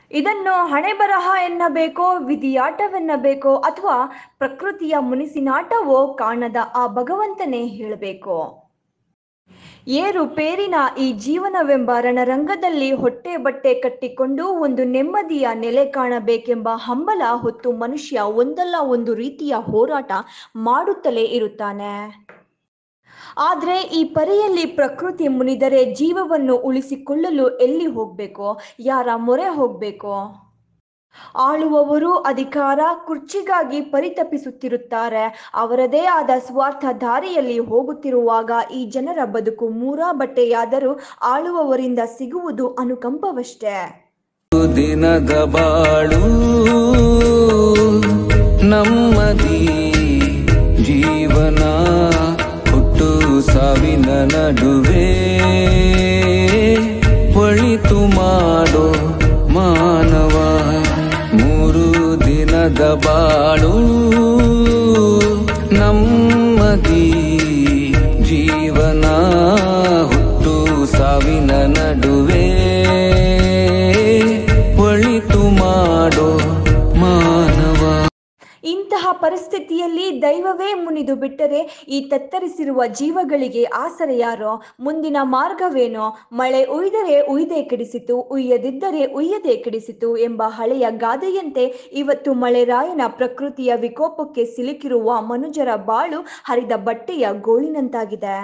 ಇದನ್ನು ಹಣೆಬರಹ ಎನ್ನಬೇಕೋ, ವಿಧಿಯಾಟವೆನ್ನಬೇಕೋ, ಅಥವಾ ಪ್ರಕೃತಿಯ ಮುನಿಸಿನಾಟವೋ ಕಾಣದ ಆ ಭಗವಂತನೇ ಹೇಳಬೇಕೋ? ಏರುಪೇರಿನ ಈ ಜೀವನವೆಂಬ ರಣರಂಗದಲ್ಲಿ ಹೊಟ್ಟೆ ಬಟ್ಟೆ ಕಟ್ಟಿಕೊಂಡು ಒಂದು ನೆಮ್ಮದಿಯ ನೆಲೆ ಕಾಣಬೇಕೆಂಬ ಹಂಬಲ ಹೊತ್ತು ಮನುಷ್ಯ ಒಂದಲ್ಲ ಒಂದು ರೀತಿಯ ಹೋರಾಟ ಮಾಡುತ್ತಲೇ ಇರುತ್ತಾನೆ. ಆದರೆ ಈ ಪರಿಯಲ್ಲಿ ಪ್ರಕೃತಿ ಮುನಿದರೆ ಜೀವವನ್ನು ಉಳಿಸಿಕೊಳ್ಳಲು ಎಲ್ಲಿ ಹೋಗಬೇಕೋ, ಯಾರ ಮೊರೆ ಹೋಗಬೇಕೋ? ಆಳುವವರು ಅಧಿಕಾರ ಕುರ್ಚಿಗಾಗಿ ಪರಿತಪಿಸುತ್ತಿರುತ್ತಾರೆ. ಅವರದೇ ಆದ ಸ್ವಾರ್ಥ ದಾರಿಯಲ್ಲಿ ಹೋಗುತ್ತಿರುವಾಗ ಈ ಜನರ ಬದುಕು ಮೂರಾ ಬಟ್ಟೆಯಾದರೂ ಆಳುವವರಿಂದ ಸಿಗುವುದು ಅನುಕಂಪವಷ್ಟೇ. ದಿನದ ಬಾಳು ನಮ್ಮದಿ ಜೀವನ ಹುಟ್ಟು ಸಾವಿನ ನಡುವೆ ಒಳಿತು ಮಾಡೋ ಮಾನವ. ಮೂರು ದಿನದ ಬಾಳು ನಮ್ಮದಿ ಜೀವನ ಹುಟ್ಟು ಸಾವಿನ ನಡುವೆ ಒಳಿತು ಮಾಡೋ ಮಾನವ. ಇಂತಹ ಪರಿಸ್ಥಿತಿಯಲ್ಲಿ ದೈವವೇ ಮುನಿದು ಬಿಟ್ಟರೆ ಈ ತತ್ತರಿಸಿರುವ ಜೀವಗಳಿಗೆ ಆಸರೆ ಯಾರೋ? ಮುಂದಿನ ಮಾರ್ಗವೇನೋ? ಮಳೆ ಉಯ್ದರೆ ಉಯ್ದೇ ಕೆಡಿಸಿತು, ಉಯ್ಯದಿದ್ದರೆ ಉಯ್ಯದೇ ಕೆಡಿಸಿತು ಎಂಬ ಹಳೆಯ ಗಾದೆಯಂತೆ ಇವತ್ತು ಮಳೆರಾಯನ ಪ್ರಕೃತಿಯ ವಿಕೋಪಕ್ಕೆ ಸಿಲುಕಿರುವ ಮನುಜರ ಬಾಳು ಹರಿದ ಬಟ್ಟೆಯ ಗೋಳಿನಂತಾಗಿದೆ.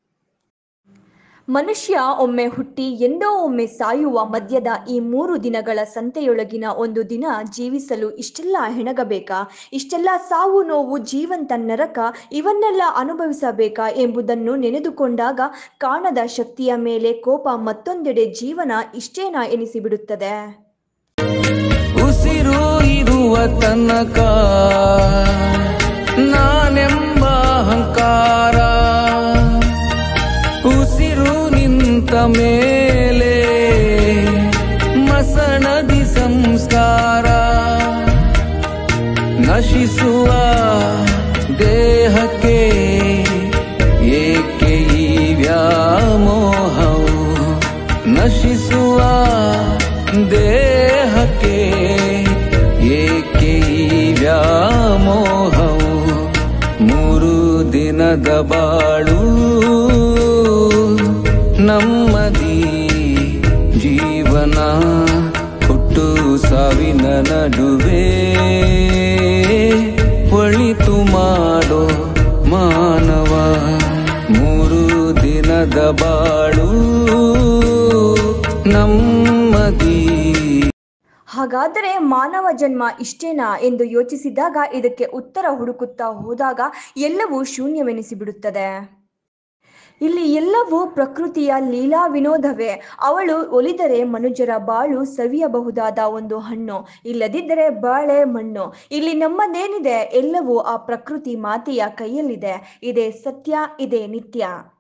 ಮನುಷ್ಯ ಒಮ್ಮೆ ಹುಟ್ಟಿ ಎಂದೋ ಒಮ್ಮೆ ಸಾಯುವ ಮಧ್ಯದ ಈ 3 ದಿನಗಳ ಸಂತೆಯೊಳಗಿನ ಒಂದು ದಿನ ಜೀವಿಸಲು ಇಷ್ಟೆಲ್ಲ ಹೆಣಗಬೇಕಾ? ಇಷ್ಟೆಲ್ಲ ಸಾವು ನೋವು, ಜೀವಂತ ನರಕ ಇವನ್ನೆಲ್ಲ ಅನುಭವಿಸಬೇಕಾ ಎಂಬುದನ್ನು ನೆನೆದುಕೊಂಡಾಗ ಕಾಣದ ಶಕ್ತಿಯ ಮೇಲೆ ಕೋಪ, ಮತ್ತೊಂದೆಡೆ ಜೀವನ ಇಷ್ಟೇನಾ ಎನಿಸಿಬಿಡುತ್ತದೆ. ಉಸಿರು ಇರುವ ತನಕ ನಾನೆಂಬ ಅಹಂಕಾರ, ಉಸಿರು ನಿಂತ ಮೇಲೆ ಮಸಣದಿ ಸಂಸ್ಕಾರ. ನಶಿಸುವ ದೇಹಕ್ಕೆ ಏಕೆ ಈ ವ್ಯಾಮೋಹವು? ನಶಿಸುವ ದೇಹಕ್ಕೆ ಏಕೆ ಈ ವ್ಯಾಮೋಹವು? 3 ದಿನದ ಬಾಳು ನಮ್ಮದಿ ಜೀವನ ಹುಟ್ಟು ಸಾವಿನ ನಡುವೆ ಒಳಿತು ಮಾಡೋ ಮಾನವ. 3 ದಿನದ ಬಾಳು ನಮ್ಮದಿ. ಹಾಗಾದರೆ ಮಾನವ ಜನ್ಮ ಇಷ್ಟೇನಾ ಎಂದು ಯೋಚಿಸಿದಾಗ, ಇದಕ್ಕೆ ಉತ್ತರ ಹುಡುಕುತ್ತಾ ಹೋದಾಗ ಎಲ್ಲವೂ ಶೂನ್ಯವೆನಿಸಿಬಿಡುತ್ತದೆ. ಇಲ್ಲಿ ಎಲ್ಲವೂ ಪ್ರಕೃತಿಯ ಲೀಲಾ ವಿನೋದವೇ. ಅವಳು ಒಲಿದರೆ ಮನುಜರ ಬಾಳು ಸವಿಯಬಹುದಾದ ಒಂದು ಹಣ್ಣು, ಇಲ್ಲದಿದ್ದರೆ ಬಾಳೆ ಮಣ್ಣು. ಇಲ್ಲಿ ನಮ್ಮದೇನಿದೆ? ಎಲ್ಲವೂ ಆ ಪ್ರಕೃತಿ ಮಾತೆಯ ಕೈಯಲ್ಲಿದೆ. ಇದೇ ಸತ್ಯ, ಇದೇ ನಿತ್ಯ.